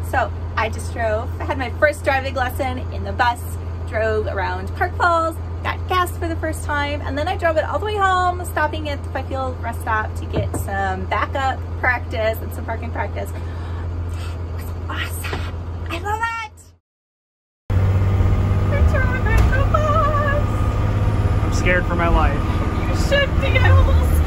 So I just drove. I had my first driving lesson in the bus, drove around Park Falls, got gas for the first time, and then I drove it all the way home, stopping at the Fifield rest stop to get some backup practice and some parking practice. It was awesome. I love it. Return back to the bus. I'm scared for my life. You should be. I'm a little